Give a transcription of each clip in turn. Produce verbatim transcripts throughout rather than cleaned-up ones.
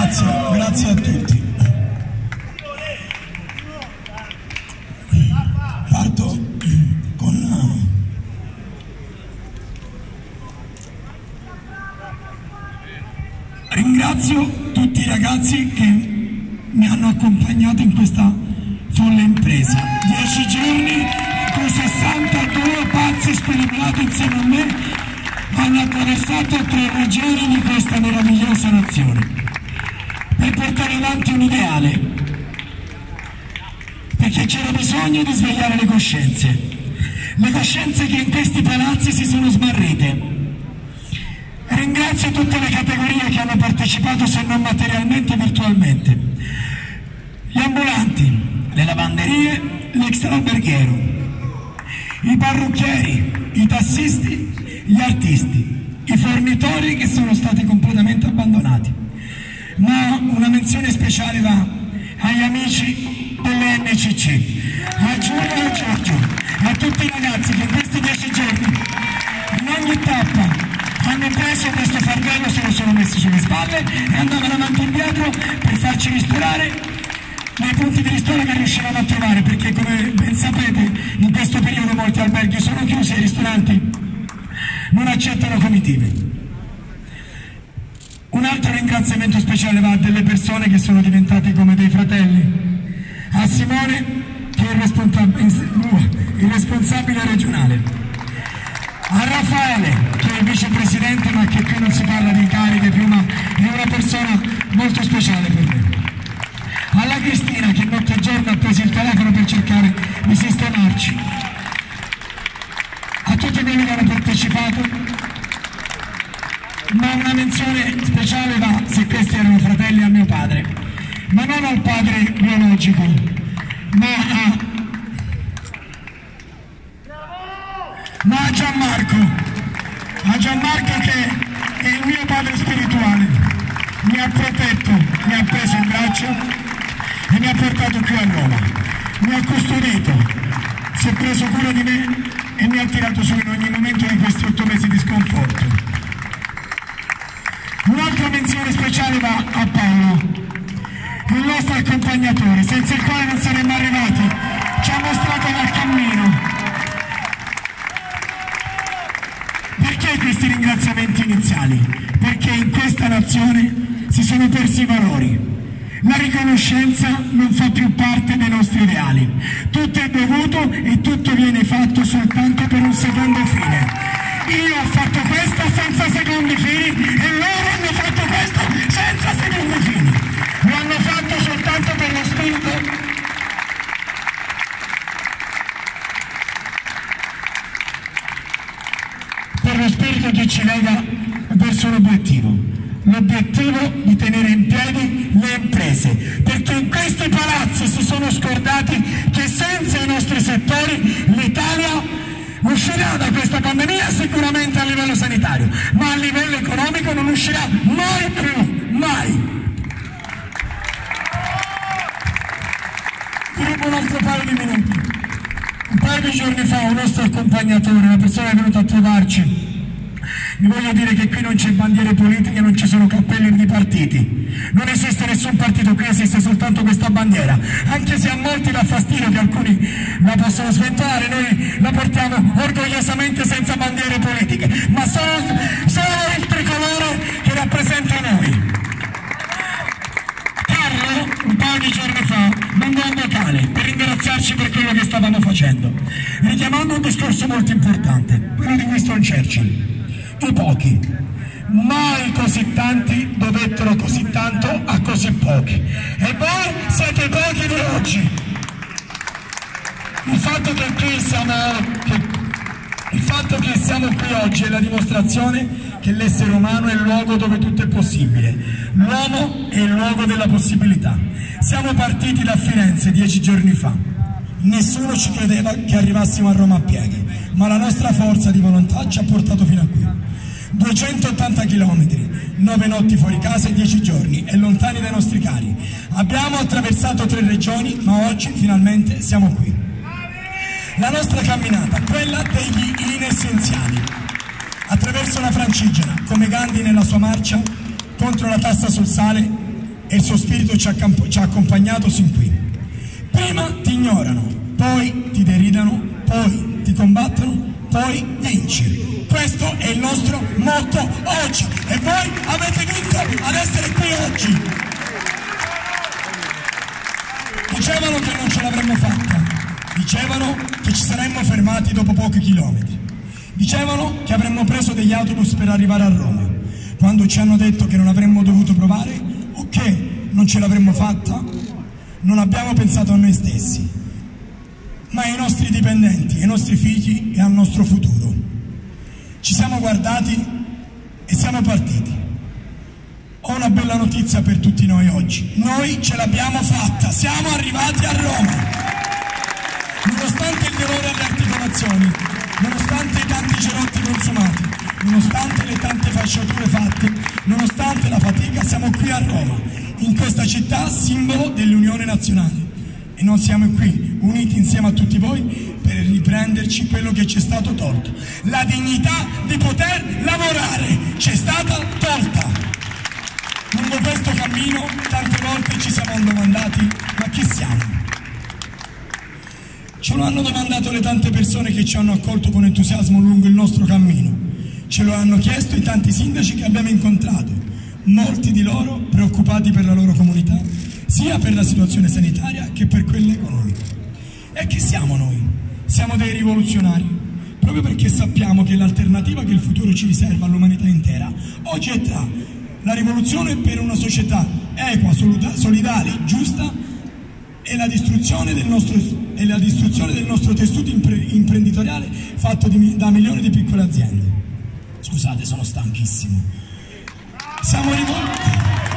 Grazie, grazie a tutti. Parto con... Ringrazio tutti i ragazzi che mi hanno accompagnato in questa folle impresa. Dieci giorni in cui sessantadue pazzi squilibrati insieme a me hanno attraversato tre regioni di questa meravigliosa nazione per portare avanti un ideale, perché c'era bisogno di svegliare le coscienze, le coscienze che in questi palazzi si sono smarrite. Ringrazio tutte le categorie che hanno partecipato, se non materialmente, virtualmente. Gli ambulanti, le lavanderie, l'extraalberghiero, i parrucchieri, i tassisti, gli artisti, i fornitori che sono stati completamente abbandonati. Ma una menzione speciale va agli amici delle N C C, a Giulia e a Giorgio, a tutti i ragazzi che in questi dieci giorni, in ogni tappa, hanno preso questo fardello, se lo sono messi sulle spalle e andavano avanti e indietro per farci ristorare nei punti di ristoro che riuscivamo a trovare, perché come ben sapete in questo periodo molti alberghi sono chiusi e i ristoranti non accettano comitive. Un altro ringraziamento speciale va a delle persone che sono diventate come dei fratelli, a Simone che è il responsabile, il responsabile regionale, a Raffaele che è il vicepresidente, ma che qui non si parla di cariche più, ma è una persona molto speciale per me, alla Cristina che notte e giorno ha preso il telefono per cercare di sistemarci, a tutti quelli che hanno partecipato, ma una menzione speciale va, se questi erano fratelli, a mio padre, ma non al padre biologico, ma a ma a Gianmarco, a Gianmarco che è il mio padre spirituale, mi ha protetto, mi ha preso in braccio e mi ha portato qui a Roma, mi ha custodito, si è preso cura di me e mi ha tirato su in ogni momento di questi otto mesi di sconforto. Un'altra menzione speciale va a Paolo, il nostro accompagnatore, senza il quale non saremmo arrivati, ci ha mostrato il cammino. Perché questi ringraziamenti iniziali? Perché in questa nazione si sono persi i valori. La riconoscenza non fa più parte dei nostri ideali. Tutto è dovuto e tutto viene fatto soltanto per un secondo fine. Io ho fatto questo senza secondi fini e loro hanno fatto questo senza secondi fini. Lo hanno fatto soltanto per lo spirito per lo spirito che ci lega verso l'obiettivo, l'obiettivo di tenere in piedi le imprese, perché in questi palazzi si sono scordati che senza i nostri settori l'Italia uscirà da questa pandemia sicuramente a livello sanitario, ma a livello economico non uscirà mai più, mai. Vi rubo un altro paio di minuti. Un paio di giorni fa un nostro accompagnatore, una persona è venuta a trovarci. Vi voglio dire che qui non c'è bandiere politiche, non ci sono cappelli di partiti. Non esiste nessun partito qui, esiste soltanto questa bandiera. Anche se a molti dà fastidio che alcuni la possono sventolare, noi la portiamo orgogliosamente senza bandiere politiche, ma solo, solo il tricolore che rappresenta noi. Carlo, un paio di giorni fa, mandò un vocale per ringraziarci per quello che stavamo facendo, richiamando un discorso molto importante, quello di Winston Churchill. I pochi, mai così tanti dovettero così tanto a così pochi, e voi siete i pochi di oggi. Il fatto che qui siamo, che, il fatto che siamo qui oggi è la dimostrazione che l'essere umano è il luogo dove tutto è possibile. L'uomo è il luogo della possibilità. Siamo partiti da Firenze dieci giorni fa. Nessuno ci credeva che arrivassimo a Roma a piedi, ma la nostra forza di volontà ci ha portato fino a qui. duecentottanta chilometri, nove notti fuori casa e dieci giorni, e lontani dai nostri cari. Abbiamo attraversato tre regioni, ma oggi finalmente siamo qui. La nostra camminata, quella degli inessenziali, attraverso la Francigena, come Gandhi nella sua marcia contro la tassa sul sale, e il suo spirito ci ha, ci ha accompagnato sin qui. Prima ti ignorano, poi ti deridano, poi ti combattono, poi vinci. Questo è il nostro motto oggi e voi avete vinto ad essere qui oggi. Dicevano che non ce l'avremmo fatta, dicevano che ci saremmo fermati dopo pochi chilometri, dicevano che avremmo preso degli autobus per arrivare a Roma. Quando ci hanno detto che non avremmo dovuto provare o che non ce l'avremmo fatta, non abbiamo pensato a noi stessi, ma ai nostri dipendenti, ai nostri figli e al nostro futuro. Ci siamo guardati e siamo partiti. Ho una bella notizia per tutti noi oggi. Noi ce l'abbiamo fatta, siamo arrivati a Roma. Nonostante il dolore alle articolazioni, nonostante i tanti cerotti consumati, nonostante le tante fasciature fatte, nonostante la fatica, siamo qui a Roma, in questa città simbolo dell'Unione Nazionale. E non siamo qui, uniti insieme a tutti voi, per riprenderci quello che ci è stato tolto. La dignità di poter lavorare ci è stata tolta. Lungo questo cammino tante volte ci siamo domandati: ma chi siamo? Ce lo hanno domandato le tante persone che ci hanno accolto con entusiasmo lungo il nostro cammino. Ce lo hanno chiesto i tanti sindaci che abbiamo incontrato, molti di loro preoccupati per la loro comunità, sia per la situazione sanitaria che per quella economica. E chi siamo noi? Siamo dei rivoluzionari, proprio perché sappiamo che l'alternativa che il futuro ci riserva all'umanità intera oggi è tra la rivoluzione per una società equa, solidale, giusta e la distruzione del nostro, e la distruzione del nostro tessuto impre, imprenditoriale fatto di, da milioni di piccole aziende. Scusate, sono stanchissimo. Siamo rivoluzionari.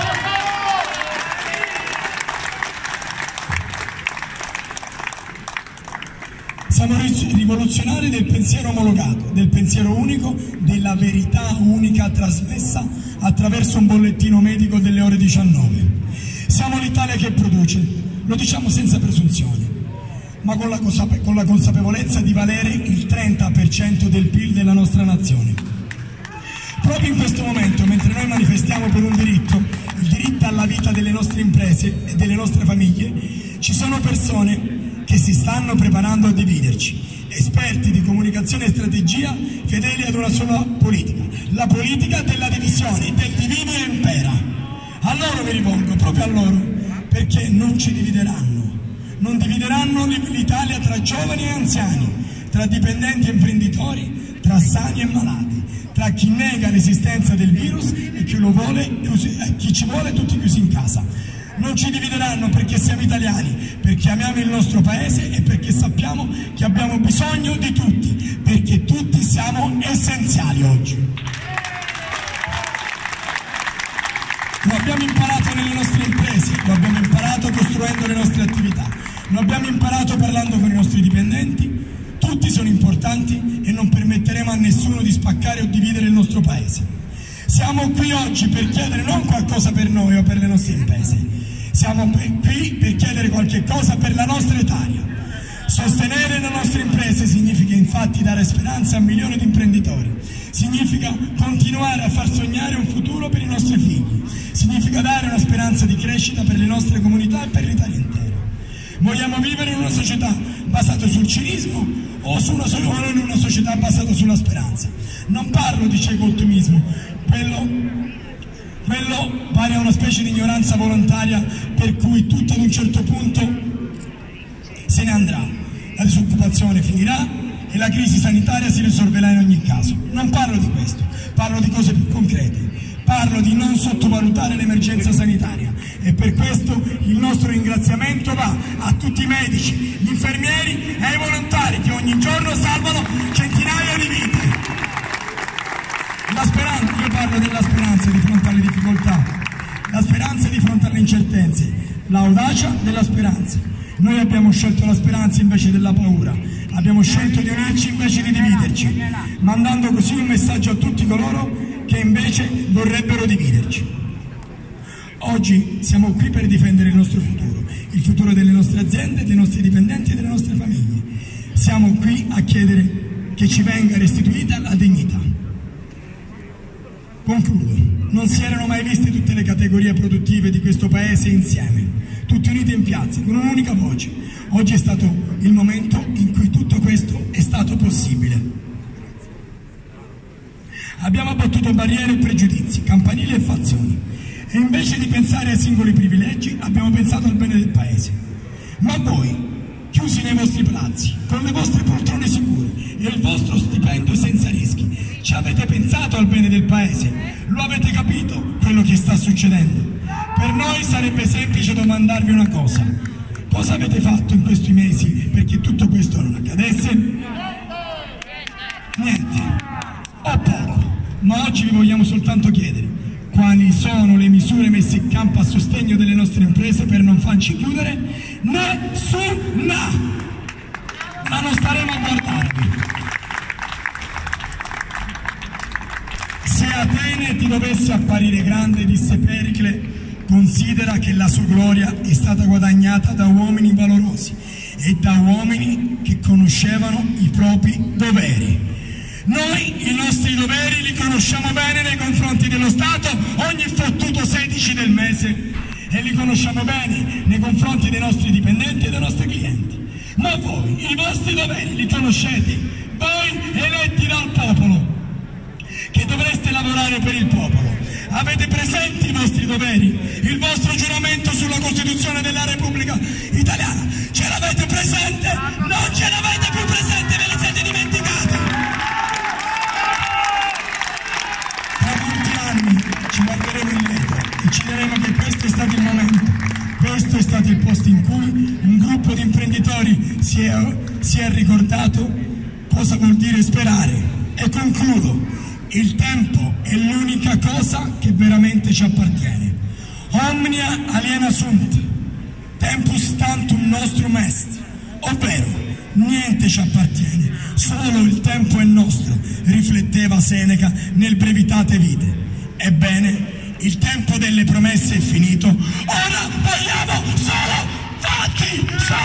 Siamo rivoluzionari del pensiero omologato, del pensiero unico, della verità unica trasmessa attraverso un bollettino medico delle ore diciannove. Siamo l'Italia che produce, lo diciamo senza presunzione, ma con la, con la consapevolezza di valere il trenta per cento del P I L della nostra nazione. Proprio in questo momento, mentre noi manifestiamo per un diritto, il diritto alla vita delle nostre imprese e delle nostre famiglie, ci sono persone che si stanno preparando a dividerci, esperti di comunicazione e strategia fedeli ad una sola politica, la politica della divisione, del divide e impera. A loro mi rivolgo, proprio a loro, perché non ci divideranno, non divideranno l'Italia tra giovani e anziani, tra dipendenti e imprenditori, tra sani e malati, tra chi nega l'esistenza del virus e chi, lo vuole, chi ci vuole tutti chiusi in casa. Non ci divideranno perché siamo italiani, perché amiamo il nostro paese e perché sappiamo che abbiamo bisogno di tutti, perché tutti siamo essenziali oggi. Lo abbiamo imparato nelle nostre imprese, lo abbiamo imparato costruendo le nostre attività, lo abbiamo imparato parlando con i nostri dipendenti. Tutti sono importanti e non permetteremo a nessuno di spaccare o dividere il nostro paese. Siamo qui oggi per chiedere non qualcosa per noi o per le nostre imprese, siamo qui per chiedere qualche cosa per la nostra Italia. Sostenere le nostre imprese significa infatti dare speranza a milioni di imprenditori, significa continuare a far sognare un futuro per i nostri figli, significa dare una speranza di crescita per le nostre comunità e per l'Italia intera. Vogliamo vivere in una società basata sul cinismo o, su una, o in una società basata sulla speranza? Non parlo di cieco ottimismo, quello... Quello pare a una specie di ignoranza volontaria per cui tutto ad un certo punto se ne andrà, la disoccupazione finirà e la crisi sanitaria si risolverà in ogni caso. Non parlo di questo, parlo di cose più concrete, parlo di non sottovalutare l'emergenza sanitaria e per questo il nostro ringraziamento va a tutti i medici, gli infermieri e ai volontari che ogni giorno salvano centinaia di vite. La speranza, io parlo della speranza di fronte alle difficoltà, la speranza di fronte alle incertezze, l'audacia della speranza. Noi abbiamo scelto la speranza invece della paura, abbiamo scelto di unirci invece di dividerci, mandando così un messaggio a tutti coloro che invece vorrebbero dividerci. Oggi siamo qui per difendere il nostro futuro, il futuro delle nostre aziende, dei nostri dipendenti e delle nostre famiglie. Siamo qui a chiedere che ci venga restituita la dignità. Concludo. non si erano mai viste tutte le categorie produttive di questo paese insieme, tutte unite in piazza, con un'unica voce. Oggi è stato il momento in cui tutto questo è stato possibile. Abbiamo abbattuto barriere e pregiudizi, campanili e fazioni, e invece di pensare ai singoli privilegi abbiamo pensato al bene del paese. Ma voi, chiusi nei vostri palazzi, con le vostre poltrone sicure e il vostro stipendio senza rischi, ci avete pensato al bene del paese? Lo avete capito quello che sta succedendo? Per noi sarebbe semplice domandarvi una cosa: cosa avete fatto in questi mesi perché tutto questo non accadesse? Niente, o poco. Ma oggi vi vogliamo soltanto chiedere quali sono le misure messe in campo a sostegno delle nostre imprese per non farci chiudere? Nessuna! Ma non staremo a guardarvi. Se Atene ti dovesse apparire grande, disse Pericle, considera che la sua gloria è stata guadagnata da uomini valorosi e da uomini che conoscevano i propri doveri. Noi i nostri doveri li conosciamo bene nei confronti dello Stato ogni fottuto sedici del mese, e li conosciamo bene nei confronti dei nostri dipendenti e dei nostri clienti. Ma voi i vostri doveri li conoscete? Voi eletti dal popolo, che dovreste lavorare per il popolo. Avete presenti i vostri doveri? Il vostro giuramento sulla Costituzione della Repubblica Italiana? Ce l'avete presente? Non ce l'avete più presente, ve li siete dimenticati! Ci guarderemo indietro e ci diremo che questo è stato il momento, questo è stato il posto in cui un gruppo di imprenditori si è, si è ricordato cosa vuol dire sperare. E concludo: il tempo è l'unica cosa che veramente ci appartiene. Omnia aliena sunt, tempus tantum nostrum est, ovvero niente ci appartiene, solo il tempo è nostro, rifletteva Seneca nel Brevitate Vitae. Ebbene, il tempo delle promesse è finito, ora vogliamo solo fatti!